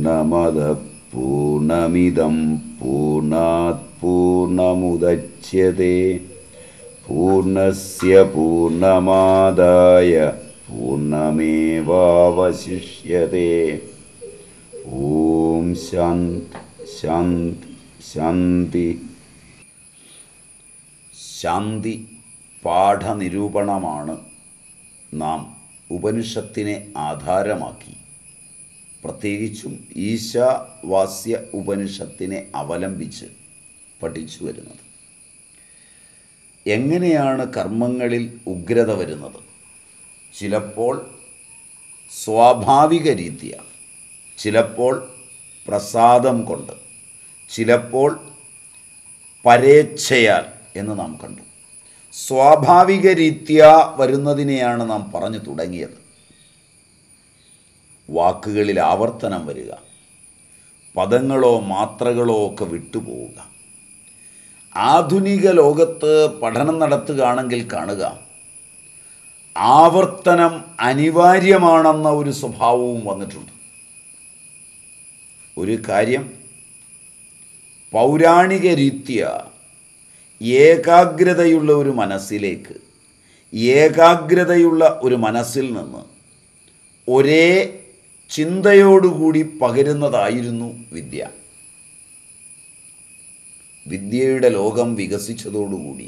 പൂർണ്ണമദഃ പൂർണ്ണമിദം പൂർണ്ണാത് പൂർണ്ണമുദച്യത്തെ പൂർണ്ണസ്യ പൂർണ്ണമാദായ പൂർണ്ണമേവാവശിഷ്യത്തെ. ഓം ശാന്തി ശാന്തി ശാന്തി. ശാന്തി പാഠനിരൂപണമാണ് നാം ഉപനിഷത്തിനെ ആധാരമാക്കി, പ്രത്യേകിച്ചും ഈശാവാസ്യ ഉപനിഷത്തിനെ അവലംബിച്ച് പഠിച്ചു വരുന്നത്. എങ്ങനെയാണ് കർമ്മങ്ങളിൽ ഉഗ്രത വരുന്നത്? ചിലപ്പോൾ സ്വാഭാവിക രീതിയ, ചിലപ്പോൾ പ്രസാദം കൊണ്ട്, ചിലപ്പോൾ പരേച്ഛയാൽ എന്ന് നാം കണ്ടു. സ്വാഭാവിക രീതിയ വരുന്നതിനെയാണ് നാം പറഞ്ഞു തുടങ്ങിയത്. വാക്കുകളിൽ ആവർത്തനം വരിക, പദങ്ങളോ മാത്രകളോ ഒക്കെ വിട്ടുപോവുക. ആധുനിക ലോകത്ത് പഠനം നടത്തുകയാണെങ്കിൽ കാണുക, ആവർത്തനം അനിവാര്യമാണെന്ന ഒരു സ്വഭാവവും വന്നിട്ടുണ്ട്. ഒരു കാര്യം പൗരാണിക രീതിയ ഏകാഗ്രതയുള്ള ഒരു മനസ്സിലേക്ക്, ഏകാഗ്രതയുള്ള ഒരു മനസ്സിൽ നിന്ന് ഒരേ ചിന്തയോടുകൂടി പകരുന്നതായിരുന്നു വിദ്യ. വിദ്യയുടെ ലോകം വികസിച്ചതോടുകൂടി,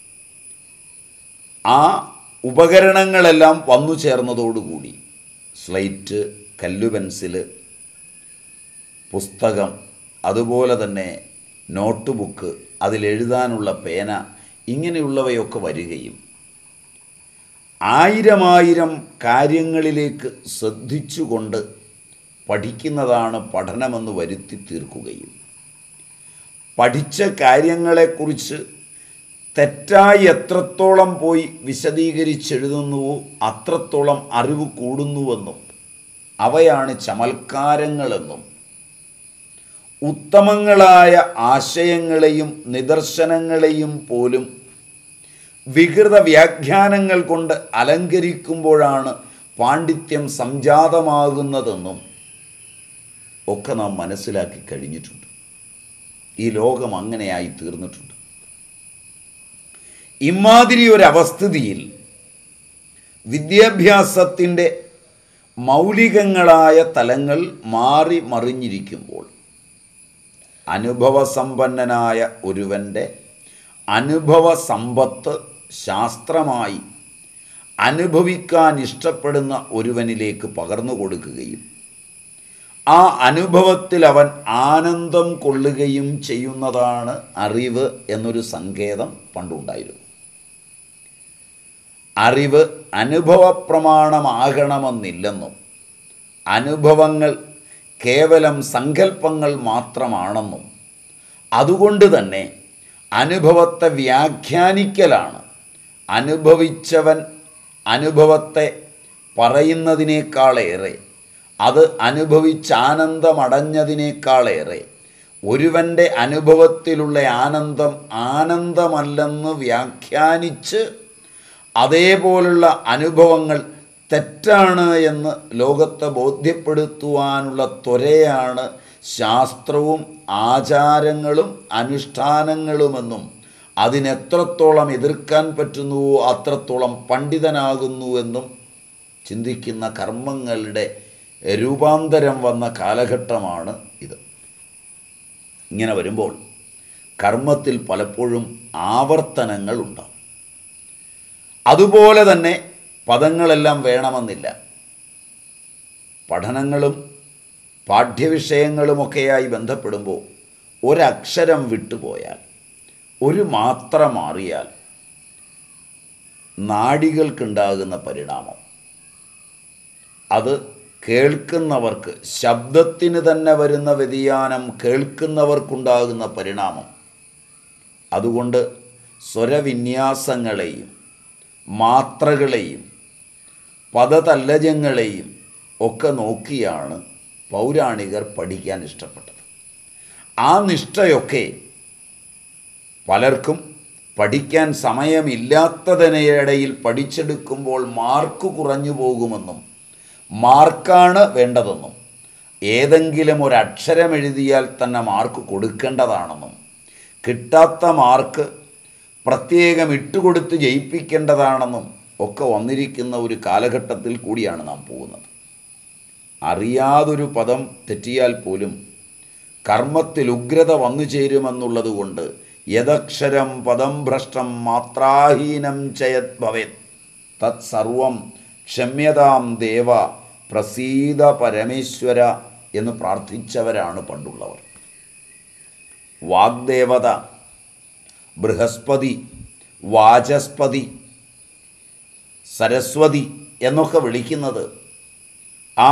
ആ ഉപകരണങ്ങളെല്ലാം വന്നു ചേർന്നതോടുകൂടി, സ്ലേറ്റ്, കല്ലുപെൻസില്, പുസ്തകം, അതുപോലെ തന്നെ നോട്ട് ബുക്ക്, അതിലെഴുതാനുള്ള പേന, ഇങ്ങനെയുള്ളവയൊക്കെ വരികയും ആയിരമായിരം കാര്യങ്ങളിലേക്ക് ശ്രദ്ധിച്ചുകൊണ്ട് പഠിക്കുന്നതാണ് പഠനമെന്ന് വരുത്തി തീർക്കുകയും, പഠിച്ച കാര്യങ്ങളെക്കുറിച്ച് തെറ്റായി എത്രത്തോളം പോയി വിശദീകരിച്ചെഴുതുന്നുവോ അത്രത്തോളം അറിവ് കൂടുന്നുവെന്നും അവയാണ് ചമൽക്കാരങ്ങളെന്നും ഉത്തമങ്ങളായ ആശയങ്ങളെയും നിദർശനങ്ങളെയും പോലും വികൃത വ്യാഖ്യാനങ്ങൾ കൊണ്ട് അലങ്കരിക്കുമ്പോഴാണ് പാണ്ഡിത്യം സംജാതമാകുന്നതെന്നും ഒക്കെ നാം മനസ്സിലാക്കി കഴിഞ്ഞിട്ടുണ്ട്. ഈ ലോകം അങ്ങനെയായി തീർന്നിട്ടുണ്ട്. ഇമാതിരി ഒരവസ്ഥിതിയിൽ വിദ്യാഭ്യാസത്തിൻ്റെ മൗലികങ്ങളായ തലങ്ങൾ മാറി മറിഞ്ഞിരിക്കുമ്പോൾ, അനുഭവസമ്പന്നനായ ഒരുവൻ്റെ അനുഭവ സമ്പത്ത് ശാസ്ത്രമായി അനുഭവിക്കാൻ ഇഷ്ടപ്പെടുന്ന ഒരുവനിലേക്ക് പകർന്നു കൊടുക്കുകയും ആ അനുഭവത്തിൽ അവൻ ആനന്ദം കൊള്ളുകയും ചെയ്യുന്നതാണ് അറിവ് എന്നൊരു സങ്കേതം പണ്ടുണ്ടായിരുന്നു. അറിവ് അനുഭവപ്രമാണമാകണമെന്നില്ലെന്നും അനുഭവങ്ങൾ കേവലം സങ്കല്പങ്ങൾ മാത്രമാണെന്നും അതുകൊണ്ട് തന്നെ അനുഭവത്തെ വ്യാഖ്യാനിക്കലാണ്, അനുഭവിച്ചവൻ അനുഭവത്തെ പറയുന്നതിനേക്കാളേറെ, അത് അനുഭവിച്ചാനന്ദമടഞ്ഞതിനേക്കാളേറെ ഒരുവൻ്റെ അനുഭവത്തിലുള്ള ആനന്ദം ആനന്ദമല്ലെന്ന് വ്യാഖ്യാനിച്ച് അതേപോലുള്ള അനുഭവങ്ങൾ തെറ്റാണ് എന്ന് ലോകത്തെ ബോധ്യപ്പെടുത്തുവാനുള്ള ത്വരയാണ് ശാസ്ത്രവും ആചാരങ്ങളും അനുഷ്ഠാനങ്ങളുമെന്നും അതിനെത്രത്തോളം എതിർക്കാൻ പറ്റുന്നുവോ അത്രത്തോളം പണ്ഡിതനാകുന്നുവെന്നും ചിന്തിക്കുന്ന കർമ്മങ്ങളുടെ രൂപാന്തരം വന്ന കാലഘട്ടമാണ് ഇത്. ഇങ്ങനെ വരുമ്പോൾ കർമ്മത്തിൽ പലപ്പോഴും ആവർത്തനങ്ങളുണ്ടാകും. അതുപോലെ തന്നെ പദങ്ങളെല്ലാം വേണമെന്നില്ല. പഠനങ്ങളും പാഠ്യവിഷയങ്ങളുമൊക്കെയായി ബന്ധപ്പെടുമ്പോൾ ഒരക്ഷരം വിട്ടുപോയാൽ, ഒരു മാത്ര മാറിയാൽ നാഡികൾക്കുണ്ടാകുന്ന പരിണാമം, അത് കേൾക്കുന്നവർക്ക്, ശബ്ദത്തിന് തന്നെ വരുന്ന വ്യതിയാനം കേൾക്കുന്നവർക്കുണ്ടാകുന്ന പരിണാമം. അതുകൊണ്ട് സ്വരവിന്യാസങ്ങളെയും മാത്രകളെയും പദതല്ലജങ്ങളെയും ഒക്കെ നോക്കിയാണ് പൗരാണികർ പഠിക്കാൻ ഇഷ്ടപ്പെട്ടത്. ആ നിഷ്ഠയൊക്കെ പലർക്കും പഠിക്കാൻ സമയമില്ലാത്തതിനിടയിൽ പഠിച്ചെടുക്കുമ്പോൾ മാർക്ക് കുറഞ്ഞു പോകുമെന്നും മാർക്കാണ് വേണ്ടതെന്നും ഏതെങ്കിലും ഒരക്ഷരം എഴുതിയാൽ തന്നെ മാർക്ക് കൊടുക്കേണ്ടതാണെന്നും കിട്ടാത്ത മാർക്ക് പ്രത്യേകം ഇട്ടുകൊടുത്ത് ജയിപ്പിക്കേണ്ടതാണെന്നും ഒക്കെ വന്നിരിക്കുന്ന ഒരു കാലഘട്ടത്തിൽ കൂടിയാണ് നാം പോകുന്നത്. അറിയാതൊരു പദം തെറ്റിയാൽ പോലും കർമ്മത്തിൽ ഉഗ്രത വന്നു ചേരുമെന്നുള്ളത് കൊണ്ട് യദക്ഷരം പദം ഭ്രഷ്ടം മാത്രാഹീനം ചയത് ഭവേത് തത് സർവം ക്ഷമ്യതാം ദേവ പ്രസീദ പരമേശ്വര എന്ന് പ്രാർത്ഥിച്ചവരാണ് പണ്ടുള്ളവർ. വാഗ്ദേവത, ബൃഹസ്പതി, വാചസ്പതി, സരസ്വതി എന്നൊക്കെ വിളിക്കുന്നത് ആ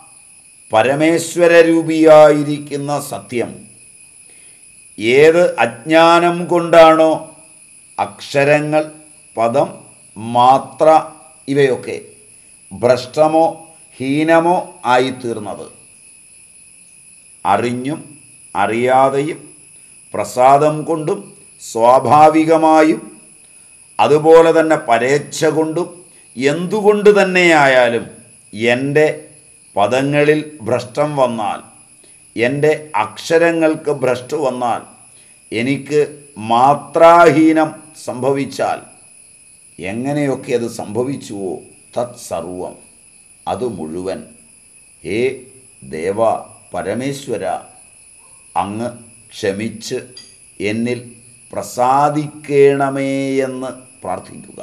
പരമേശ്വരരൂപിയായിരിക്കുന്ന സത്യം ഏത് അജ്ഞാനം കൊണ്ടാണോ അക്ഷരങ്ങൾ, പദം, മാത്ര ഇവയൊക്കെ ഭ്രഷ്ടമോ ഹീനമോ ആയിത്തീർന്നത്, അറിഞ്ഞും അറിയാതെയും പ്രസാദം കൊണ്ടും സ്വാഭാവികമായും അതുപോലെ തന്നെ പരേച്ഛ കൊണ്ടും എന്തുകൊണ്ട് തന്നെയായാലും എൻ്റെ പദങ്ങളിൽ ഭ്രഷ്ടം വന്നാൽ, എൻ്റെ അക്ഷരങ്ങൾക്ക് ഭ്രഷ്ടു വന്നാൽ, എനിക്ക് മാത്രാഹീനം സംഭവിച്ചാൽ എങ്ങനെയൊക്കെ അത് സംഭവിച്ചുവോ തത് സർവം അത് മുഴുവൻ ഹേ ദേവ പരമേശ്വര അങ്ങ് ക്ഷമിച്ച് എന്നിൽ പ്രസാദിക്കേണമേ എന്ന് പ്രാർത്ഥിക്കുക.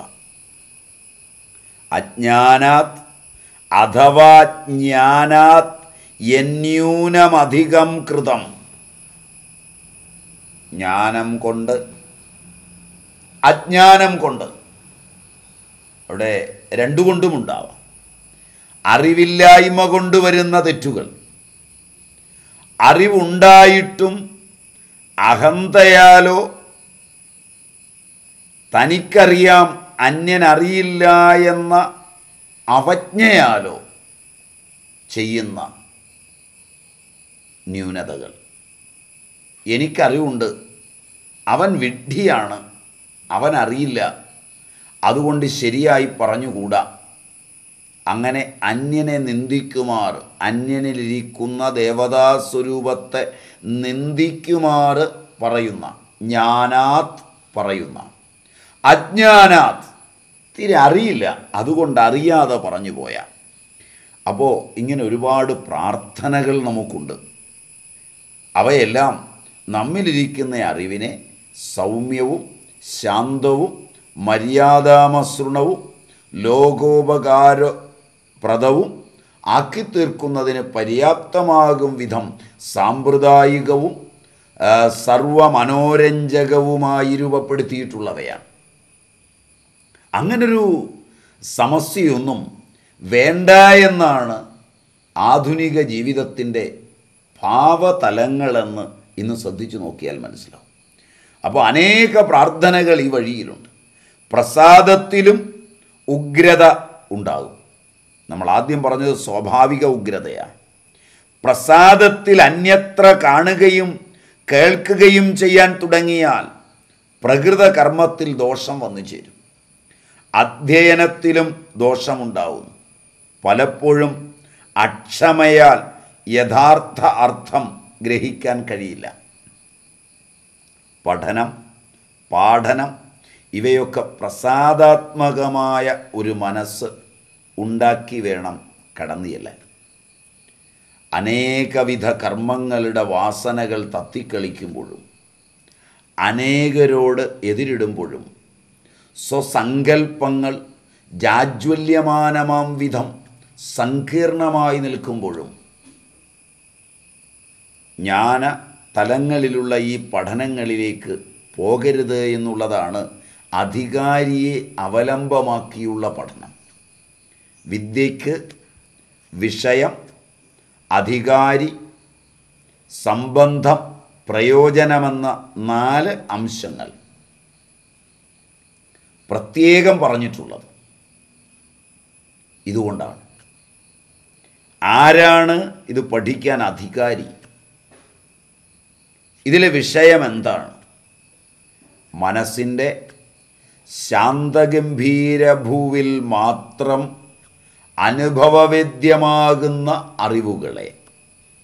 അജ്ഞാനാത് അഥവാ ജ്ഞാനാത് യന്യൂനമധികം കൃതം. ജ്ഞാനം കൊണ്ട്, അജ്ഞാനം കൊണ്ട്, അവിടെ രണ്ടുകൊണ്ടുമുണ്ടാവാം. അറിവില്ലായ്മ കൊണ്ട് വരുന്ന തെറ്റുകൾ, അറിവുണ്ടായിട്ടും അഹന്തയാലോ തനിക്കറിയാം അന്യനറിയില്ല എന്ന അവജ്ഞയാലോ ചെയ്യുന്ന ന്യൂനതകൾ. എനിക്കറിവുണ്ട്, അവൻ വിഡ്ഢിയാണ്, അവൻ അറിയില്ല, അതുകൊണ്ട് ശരിയായി പറഞ്ഞുകൂടാ. അങ്ങനെ അന്യനെ നിന്ദിക്കുമാർ, അന്യനിലിരിക്കുന്ന ദേവതാസ്വരൂപത്തെ നിന്ദിക്കുമാർ പറയുന്ന, ജ്ഞാനാത് പറയുന്ന, അജ്ഞാനാത് തീരെ അറിയില്ല, അതുകൊണ്ട് അറിയാതെ പറഞ്ഞു പോയ. അപ്പോൾ ഇങ്ങനെ ഒരുപാട് പ്രാർത്ഥനകൾ നമുക്കുണ്ട്. അവയെല്ലാം നമ്മിലിരിക്കുന്ന അറിവിനെ സൗമ്യവും ശാന്തവും മര്യാദാമസൃണവും ലോകോപകാരപ്രദവും ആക്കിത്തീർക്കുന്നതിന് പര്യാപ്തമാകും വിധം സാമ്പ്രദായികവും സർവമനോരഞ്ജകവുമായി രൂപപ്പെടുത്തിയിട്ടുള്ളവയാണ്. അങ്ങനൊരു സമസ്യയൊന്നും വേണ്ട എന്നാണ് ആധുനിക ജീവിതത്തിൻ്റെ ഭാവതലങ്ങളെന്ന് ഇന്ന് ശ്രദ്ധിച്ചു നോക്കിയാൽ മനസ്സിലാവും. അപ്പോൾ അനേക പ്രാർത്ഥനകൾ ഈ വഴിയിലുണ്ട്. പ്രസാദത്തിലും ഉഗ്രത ഉണ്ടാകും. നമ്മൾ ആദ്യം പറഞ്ഞത് സ്വാഭാവിക ഉഗ്രതയാണ്. പ്രസാദത്തിൽ അന്യത്ര കാണുകയും കേൾക്കുകയും ചെയ്യാൻ തുടങ്ങിയാൽ പ്രകൃത കർമ്മത്തിൽ ദോഷം വന്നു ചേരും. അധ്യയനത്തിലും ദോഷമുണ്ടാവുന്നു. പലപ്പോഴും അക്ഷമയാൽ യഥാർത്ഥ അർത്ഥം ഗ്രഹിക്കാൻ കഴിയില്ല. പഠനം, പാഠനം ഇവയൊക്കെ പ്രസാദാത്മകമായ ഒരു മനസ്സ് ഉണ്ടാക്കി വേണം കടന്നു ചെല്ലാൻ. അനേകവിധ കർമ്മങ്ങളുടെ വാസനകൾ തത്തിക്കളിക്കുമ്പോഴും അനേകരോട് എതിരിടുമ്പോഴും സ്വസങ്കൽപ്പങ്ങൾ ജാജ്വല്യമാനമാം വിധം സങ്കീർണമായി നിൽക്കുമ്പോഴും ജ്ഞാന തലങ്ങളിലുള്ള ഈ പഠനങ്ങളിലേക്ക് പോകരുത് എന്നുള്ളതാണ് അധികാരിയെ അവലംബമാക്കിയുള്ള പഠനം. വിദ്യയ്ക്ക് വിഷയം, അധികാരി, സംബന്ധം, പ്രയോജനമെന്ന 4 അംശങ്ങൾ പ്രത്യേകം പറഞ്ഞിട്ടുള്ളത് ഇതുകൊണ്ടാണ്. ആരാണ് ഇത് പഠിക്കാൻ അധികാരി? ഇതിലെ വിഷയം എന്താണ്? മനസ്സിൻ്റെ ശാന്തഗംഭീരഭൂവിൽ മാത്രം അനുഭവവേദ്യമാകുന്ന അറിവുകളെ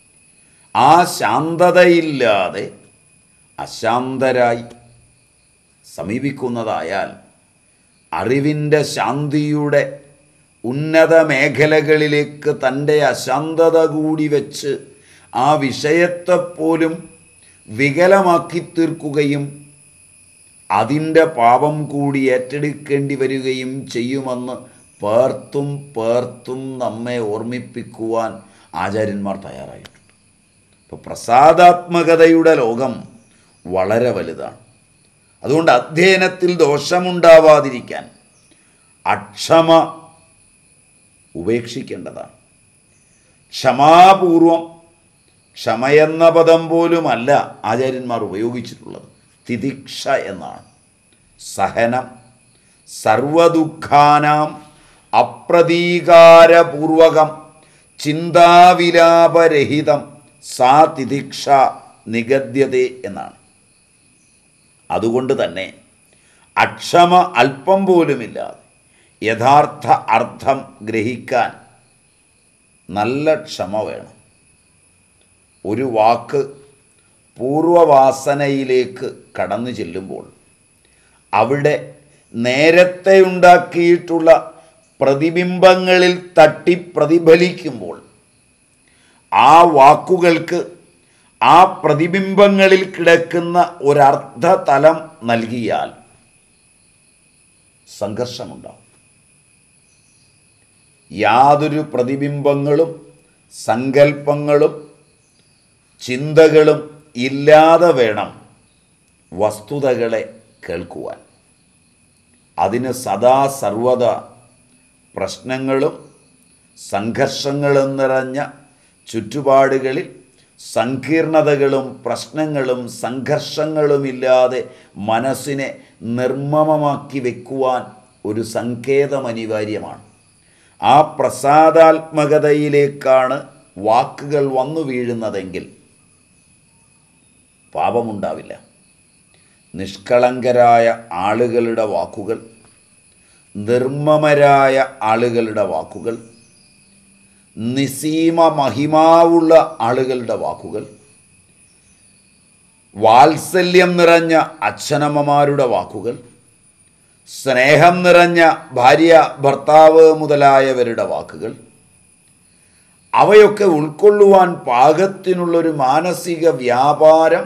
ആ ശാന്തതയില്ലാതെ അശാന്തരായി സമീപിക്കുന്നതായാൽ അറിവിൻ്റെ ശാന്തിയുടെ ഉന്നത മേഖലകളിലേക്ക് തൻ്റെ അശാന്തത കൂടി വെച്ച് ആ വിഷയത്തെപ്പോലും വികലമാക്കി തീർക്കുകയും അതിൻ്റെ പാപം കൂടി ഏറ്റെടുക്കേണ്ടി വരികയും ചെയ്യുമെന്ന് പേർത്തും നമ്മെ ഓർമ്മിപ്പിക്കുവാൻ ആചാര്യന്മാർ തയ്യാറായിട്ടുണ്ട്. ഇപ്പോൾ പ്രസാദാത്മകതയുടെ ലോകം വളരെ വലുതാണ്. അതുകൊണ്ട് അധ്യയനത്തിൽ ദോഷമുണ്ടാവാതിരിക്കാൻ അക്ഷമ ഉപേക്ഷിക്കേണ്ടതാണ്. ക്ഷമാപൂർവം, ക്ഷമയെന്ന പദം പോലുമല്ല ആചാര്യന്മാർ ഉപയോഗിച്ചിട്ടുള്ളത്, തിതിക്ഷ എന്നാണ്. സഹനം, സർവദുഃഖാനാം അപ്രതീകാരപൂർവകം ചിന്താവിലാപരഹിതം സാ തിതിക്ഷ നിഗദ്യതേ എന്നാണ്. അതുകൊണ്ട് തന്നെ അക്ഷമ അല്പം പോലുമില്ലാതെ യഥാർത്ഥ അർത്ഥം ഗ്രഹിക്കാൻ നല്ല ക്ഷമ വേണം. ഒരു വാക്ക് പൂർവവാസനയിലേക്ക് കടന്നു ചെല്ലുമ്പോൾ അവിടെ നേരത്തെ ഉണ്ടാക്കിയിട്ടുള്ള പ്രതിബിംബങ്ങളിൽ തട്ടി പ്രതിഫലിക്കുമ്പോൾ ആ വാക്കുകൾക്ക് ആ പ്രതിബിംബങ്ങളിൽ കിടക്കുന്ന ഒരർത്ഥതലം നൽകിയാൽ സംഘർഷമുണ്ടാവും. യാതൊരു പ്രതിബിംബങ്ങളും സങ്കല്പങ്ങളും ചിന്തകളും ഇല്ലാതെ വേണം വസ്തുതകളെ കേൾക്കുവാൻ. അതിന് സദാ സർവദ പ്രശ്നങ്ങളും സംഘർഷങ്ങളും നിറഞ്ഞ ചുറ്റുപാടുകളിൽ സങ്കീർണതകളും പ്രശ്നങ്ങളും സംഘർഷങ്ങളുമില്ലാതെ മനസ്സിനെ നിർമ്മമമാക്കി വയ്ക്കുവാൻ ഒരു സങ്കേതം അനിവാര്യമാണ്. ആ പ്രസാദാത്മകതയിലേക്കാണ് വാക്കുകൾ വന്നു വീഴുന്നതെങ്കിൽ പാപമുണ്ടാവില്ല. നിഷ്കളങ്കരായ ആളുകളുടെ വാക്കുകൾ, നിർമ്മമരായ ആളുകളുടെ വാക്കുകൾ, നിസീമ മഹിമാവുള്ള ആളുകളുടെ വാക്കുകൾ, വാത്സല്യം നിറഞ്ഞ അച്ഛനമ്മമാരുടെ വാക്കുകൾ, സ്നേഹം നിറഞ്ഞ ഭാര്യ ഭർത്താവ് മുതലായവരുടെ വാക്കുകൾ, അവയൊക്കെ ഉൾക്കൊള്ളുവാൻ പാകത്തിനുള്ളൊരു മാനസിക വ്യാപാരം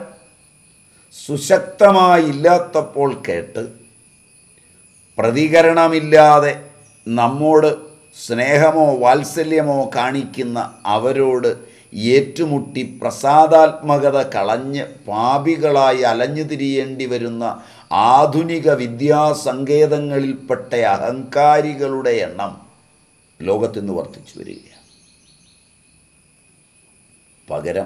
സുശക്തമായില്ലാത്തപ്പോൾ കേട്ട് പ്രതികരണമില്ലാതെ നമ്മോട് സ്നേഹമോ വാത്സല്യമോ കാണിക്കുന്ന അവരോട് ഏറ്റുമുട്ടി പ്രസാദാത്മകത കളഞ്ഞ് പാപികളായി അലഞ്ഞു തിരിയേണ്ടി വരുന്ന ആധുനിക വിദ്യാസങ്കേതങ്ങളിൽപ്പെട്ട അഹങ്കാരികളുടെ എണ്ണം ലോകത്തിന്ന് വർദ്ധിച്ചു വരികയാണ്. പകരം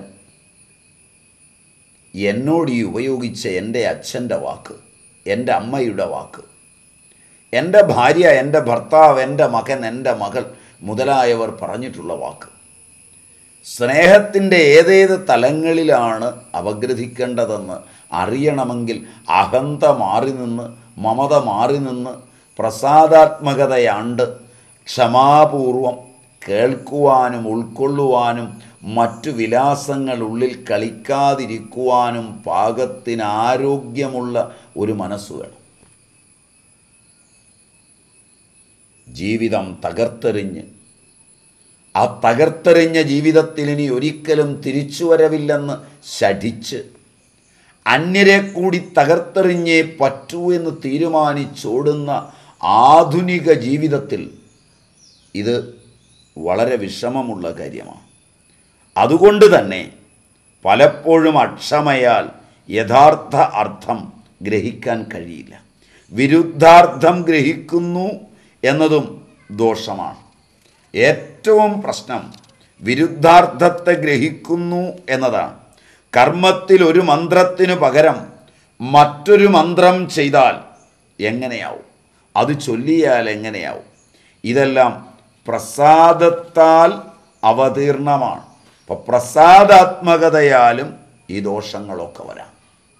എന്നോട് ഈ ഉപയോഗിച്ച എൻ്റെ അച്ഛൻ്റെ വാക്ക്, എൻ്റെ അമ്മയുടെ വാക്ക്, എൻ്റെ ഭാര്യ, എൻ്റെ ഭർത്താവ്, എൻ്റെ മകൻ, എൻ്റെ മകൾ മുതലായവർ പറഞ്ഞിട്ടുള്ള വാക്ക്, സ്നേഹത്തിൻ്റെ ഏതേത് തലങ്ങളിലാണ് അപഗ്രഥിക്കേണ്ടതെന്ന് അറിയണമെങ്കിൽ അഹന്ത മാറി നിന്ന്, മമത മാറി നിന്ന്, പ്രസാദാത്മകതയാണ്ട് ക്ഷമാപൂർവം കേൾക്കുവാനും ഉൾക്കൊള്ളുവാനും മറ്റു വിലാസങ്ങളുള്ളിൽ കളിക്കാതിരിക്കുവാനും പാകത്തിന് ആരോഗ്യമുള്ള ഒരു മനസ്സ് വേണം. ജീവിതം തകർത്തെറിഞ്ഞ് ആ തകർത്തെറിഞ്ഞ ജീവിതത്തിൽ ഇനി ഒരിക്കലും തിരിച്ചുവരവില്ലെന്ന് ശഠിച്ച് അന്യരെ കൂടി തകർത്തെറിഞ്ഞേ പറ്റൂ എന്ന് തീരുമാനിച്ചോടുന്ന ആധുനിക ജീവിതത്തിൽ ഇത് വളരെ വിഷമമുള്ള കാര്യമാണ്. അതുകൊണ്ട് തന്നെ പലപ്പോഴും അക്ഷമയാൽ യഥാർത്ഥ അർത്ഥം ഗ്രഹിക്കാൻ കഴിയില്ല. വിരുദ്ധാർത്ഥം ഗ്രഹിക്കുന്നു എന്നതും ദോഷമാണ്. ഏറ്റവും പ്രശ്നം വിരുദ്ധാർത്ഥത്തെ ഗ്രഹിക്കുന്നു എന്നതാണ്. കർമ്മത്തിൽ ഒരു മന്ത്രത്തിനു പകരം മറ്റൊരു മന്ത്രം ചെയ്താൽ എങ്ങനെയാവും? അത് ചൊല്ലിയാൽ എങ്ങനെയാവും? ഇതെല്ലാം പ്രസാദത്താൽ അവതീർണമാണ്. അപ്പോൾ പ്രസാദാത്മകതയാലും ഈ ദോഷങ്ങളൊക്കെ വരാം.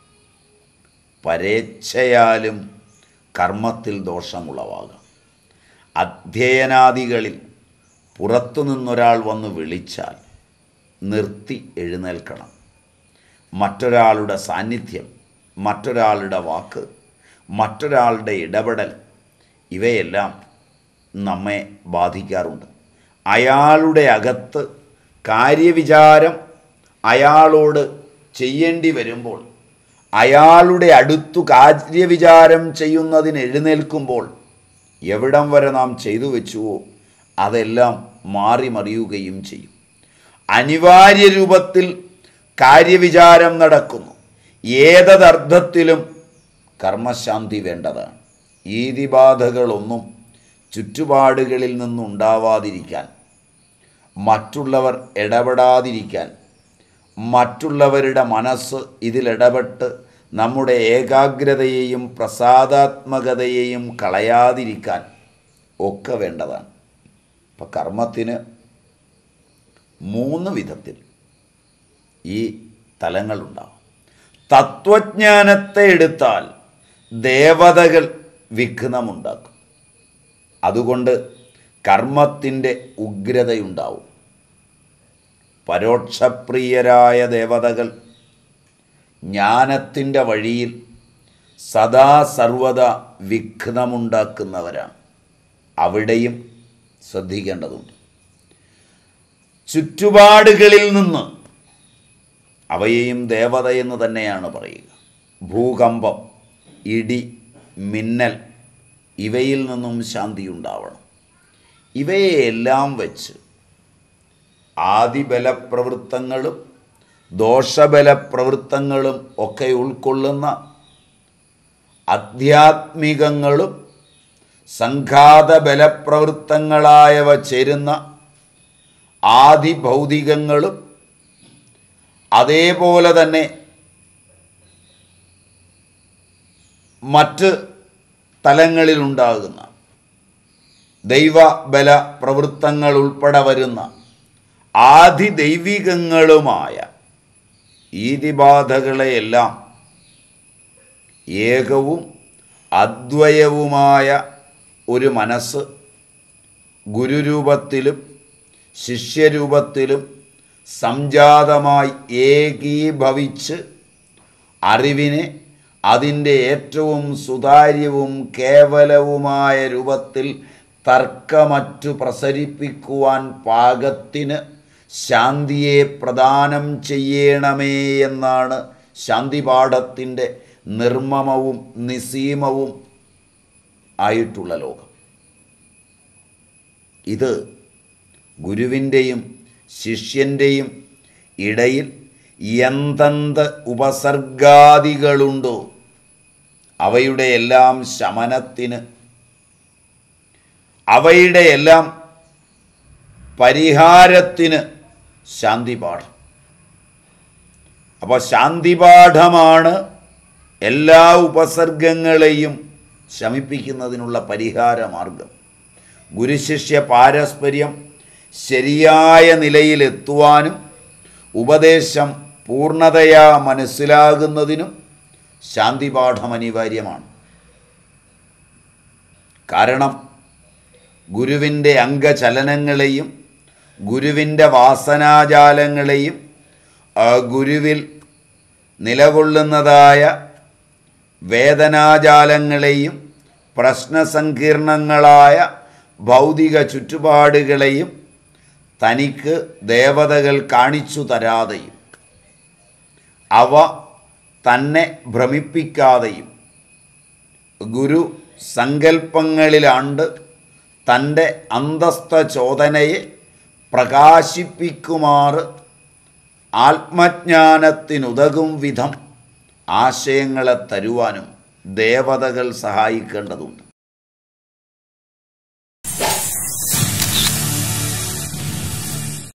പരേച്ഛയാലും കർമ്മത്തിൽ ദോഷമുളവാകാം. അധ്യയനാദികളിൽ പുറത്തു നിന്നൊരാൾ വന്ന് വിളിച്ചാൽ നിർത്തി എഴുന്നേൽക്കണം. മറ്റൊരാളുടെ സാന്നിധ്യം, മറ്റൊരാളുടെ വാക്ക്, മറ്റൊരാളുടെ ഇടപെടൽ ഇവയെല്ലാം നമ്മെ ബാധിക്കാറുണ്ട്. അയാളുടെ അകത്ത് കാര്യവിചാരം അയാളോട് ചെയ്യേണ്ടി വരുമ്പോൾ, അയാളുടെ അടുത്തു കാര്യവിചാരം ചെയ്യുന്നതിന് എഴുന്നേൽക്കുമ്പോൾ എവിടം വരെ നാം ചെയ്തു വെച്ചുവോ അതെല്ലാം മാറി മറിയുകയും ചെയ്യും. അനിവാര്യ രൂപത്തിൽ കാര്യവിചാരം നടക്കുന്നു. ഏതർത്ഥത്തിലും കർമ്മശാന്തി വേണ്ടതാണ്. ഈതിബാധകളൊന്നും ചുറ്റുപാടുകളിൽ നിന്നുണ്ടാവാതിരിക്കാൻ, മറ്റുള്ളവർ ഇടപെടാതിരിക്കാൻ, മറ്റുള്ളവരുടെ മനസ്സ് ഇതിലിടപെട്ട് നമ്മുടെ ഏകാഗ്രതയെയും പ്രസാദാത്മകതയെയും കളയാതിരിക്കാൻ ഒക്കെ വേണ്ടതാണ്. അപ്പം കർമ്മത്തിന് 3 വിധത്തിൽ ഈ തലങ്ങളുണ്ടാവും. തത്വജ്ഞാനത്തെ എടുത്താൽ ദേവതകൾ വിഘ്നമുണ്ടാക്കും. അതുകൊണ്ട് കർമ്മത്തിൻ്റെ ഉഗ്രതയുണ്ടാവും. പരോക്ഷപ്രിയരായ ദേവതകൾ ജ്ഞാനത്തിൻ്റെ വഴിയിൽ സദാ സർവദ വിഘ്നമുണ്ടാക്കുന്നവരാണ്. അവിടെയും ശ്രദ്ധിക്കേണ്ടതുണ്ട്. ചുറ്റുപാടുകളിൽ നിന്ന്, അവയെയും ദേവതയെന്ന് തന്നെയാണ് പറയുക, ഭൂകമ്പം, ഇടി, മിന്നൽ ഇവയിൽ നിന്നും ശാന്തി ഉണ്ടാവണം. ഇവയെല്ലാം വെച്ച് ആദിബലപ്രവൃത്തങ്ങളും ദോഷബലപ്രവൃത്തങ്ങളും ഒക്കെ ഉൾക്കൊള്ളുന്ന ആധ്യാത്മികങ്ങളും സംഘാതബലപ്രവൃത്തങ്ങളായവ ചേരുന്ന ആദിഭൗതികങ്ങളും അതേപോലെ തന്നെ മറ്റ് തലങ്ങളിലുണ്ടാകുന്ന ദൈവബല പ്രവൃത്തങ്ങൾ ഉൾപ്പെടെ വരുന്ന ആദിദൈവികങ്ങളുമായ ഈതിബാധകളെയെല്ലാം ഏകവും അദ്വയവുമായ ഒരു മനസ്സ് ഗുരുരൂപത്തിലും ശിഷ്യരൂപത്തിലും സംജാതമായി ഏകീഭവിച്ച് അറിവിനെ അതിൻ്റെ ഏറ്റവും സുതാര്യവും കേവലവുമായ രൂപത്തിൽ തർക്കമറ്റു പ്രസരിപ്പിക്കുവാൻ പാകത്തിന് ശാന്തിയെ പ്രദാനം ചെയ്യണമേ എന്നാണ് ശാന്തിപാഠത്തിൻ്റെ നിർമ്മമവും നിസീമവും ആയിട്ടുള്ള ലോകം. ഇത് ഗുരുവിൻ്റെയും ശിഷ്യൻ്റെയും ഇടയിൽ എന്തെന്ത് ഉപസർഗാദികളുണ്ടോ അവയുടെ എല്ലാം ശമനത്തിന്, അവയുടെ എല്ലാം പരിഹാരത്തിന് ശാന്തിപാഠം. അപ്പോൾ ശാന്തിപാഠമാണ് എല്ലാ ഉപസർഗങ്ങളെയും ശമിപ്പിക്കുന്നതിനുള്ള പരിഹാര മാർഗം. ഗുരുശിഷ്യ പാരസ്പര്യം ശരിയായ നിലയിലെത്തുവാനും ഉപദേശം പൂർണ്ണതയാ മനസ്സിലാകുന്നതിനും ശാന്തിപാഠം അനിവാര്യമാണ്. കാരണം ഗുരുവിൻ്റെ അംഗചലനങ്ങളെയും ഗുരുവിൻ്റെ വാസനാജാലങ്ങളെയും ഗുരുവിൽ നിലകൊള്ളുന്നതായ വേദനാജാലങ്ങളെയും പ്രശ്നസങ്കീർണങ്ങളായ ഭൗതിക ചുറ്റുപാടുകളെയും തനിക്ക് ദേവതകൾ കാണിച്ചു തരാതെയും അവ തന്നെ ഭ്രമിപ്പിക്കാതെയും ഗുരു സങ്കല്പങ്ങളിലാണ്ട് തൻ്റെ അന്തസ്ഥ ചോദനയെ പ്രകാശിപ്പിക്കുമാറ് ആത്മജ്ഞാനത്തിനുതകും വിധം ആശയങ്ങളെ തരുവാനും ദേവതകൾ സഹായിക്കേണ്ടതുണ്ട്.